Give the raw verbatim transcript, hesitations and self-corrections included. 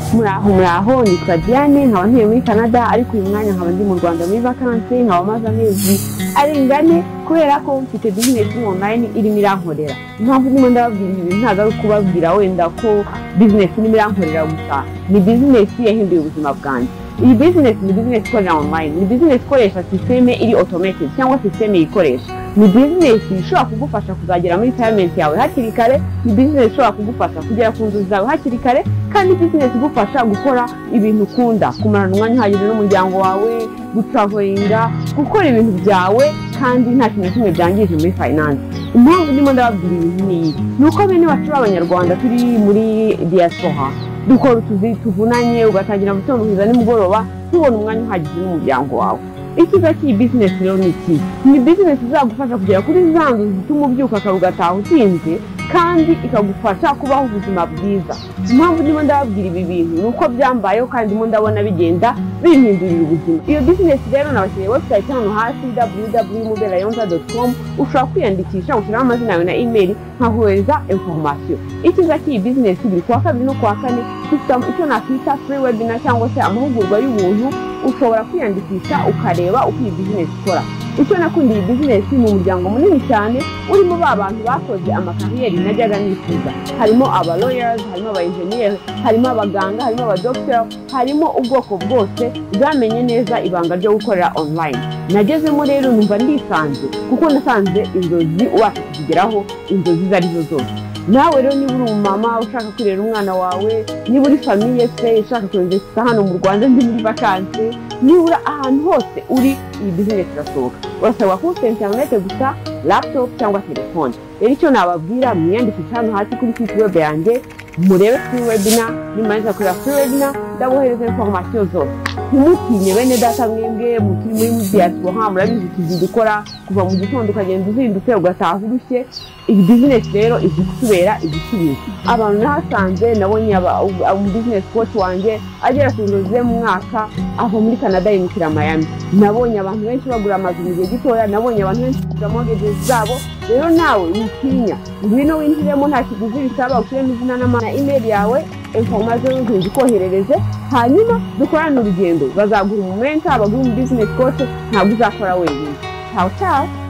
muraho muraho ni Diane nkaba ntuye muri Canada ariko uyu mwanya nkaba ndi mu Rwanda muri vacances nkaba maze amezi arengane kubera ko mfite business online irimo irankorera. Impamvu ndimo ndababwira ibi ntago ari kubabwira wenda ko business irimo irankorera gusa, ni business yahinduye ubuzima bwanjye. Iyi business ni business ikorera online, ni business ikoresha systeme iri automated cyangwa systeme ikoresha. Ni business ishobora kugufasha kuzagera muri retirement yawe hakiri kare, ni business ishobora kugufasha kugera ku nzozi zawe hakiri kare, kandi business igufasha gukora ibintu ukunda, kumarana umwanya uhagije n'umuryango wawe, gutravelinga, gukora ibintu byawe kandi nta kintu kimwe byangije muri finance. Impamvu ndimo ndababwira ibintu ni nuko bene bacu b'Abanyarwanda turi muri diaspora dukora utuzi tuvunanye, ugatangira mu gitondo kugeza nimugoroba tubona umwanya uhagije n'umuryango wawe. Ikiza cy'iyi business rero ni iki? Ni business izagufasha kugera kuri za nzozi zituma ubyuka ukagataha utinze kandi ikagufasha kubaho ubuzima bwiza. Impamvu ndimo ndababwira ibi bintu nuko byambayeho kandi ndimo ndabona bigenda bimpindurira ubuzima. Iyo business rero nabashyiriye website hano hasi w w w dot muberayonza dot com, ushobora kwiyandikisha ushyiraho amazina yawe na email nkahuhereza information. Ikiza cy'iyi business biri kuwa kabiri no kuwa kane dufite icyo nakwita free webinar cyangwa se amahugurwa y'ubuntu, ushobora kwiyandikisha ukareba uko iyi business ikora. Icyo nakundiye business mu muryango munini cyane urimo ba bantu bakoze amakariyeri najyaga nifuza. Harimo aba lawyers, harimo aba engineers, harimo abaganga, harimo aba doctor, harimo ubwoko bwose bwamenye neza ibanga ryo gukorera online. Nagezemo rero numva ndisanze kuko nasanze inzozi ubasha kugeraho inzozi zarizo zose. Nawe rero niba uri umumama ushaka kurera umwana wawe, niba uri famille se ushaka kwinvesta hano mu Rwanda ndi muri vacances, niba ahantu hose uri iyi business irasohoka. Urasabwa kuba internet gusa, laptop cyangwa telefone. Rero icyo nababwira mwiyandikisha hano hasi kuri site web yanjye, murebe free webinar, nimanza kuri free webinar ndabohereza information zose. Ntimutinye bene data mwebwe mutiri muri diaspora, murabizi tuzi dukora kuva mu gitondo ukagenda uzindutse ugataha urushye. Iyi business rero izikubera igisubizo. Abantu nahasanze nabonye aba business coach wanje agera ku nzozi mu mwaka ava muri Canada yimukira Miami. Nabonye abantu benshi bagura amazu mu gihe gitoya, nabonye abantu benshi bagura mortgages zabo. Rero nawe witinya, ngwino winjiremo nta kiguzi bisaba, ushyiremo izina na email yawe, information zikoherereze, hanyuma dukorana urugendo. Bazaguha umumenta, abaguha business coach, ntabwo uzakora wenyine. Ciao ciao.